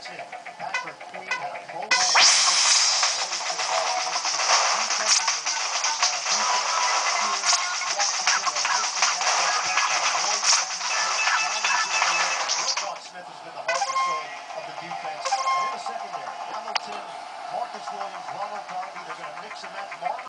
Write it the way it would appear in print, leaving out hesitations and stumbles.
That's it. Patrick Queen had a pro bowl season. Rose to the ball. Defensively, Smith has been the heart and soul of the defense. And in the secondary, Hamilton, Marcus Williams, Ronald Darby, they're going to mix and match.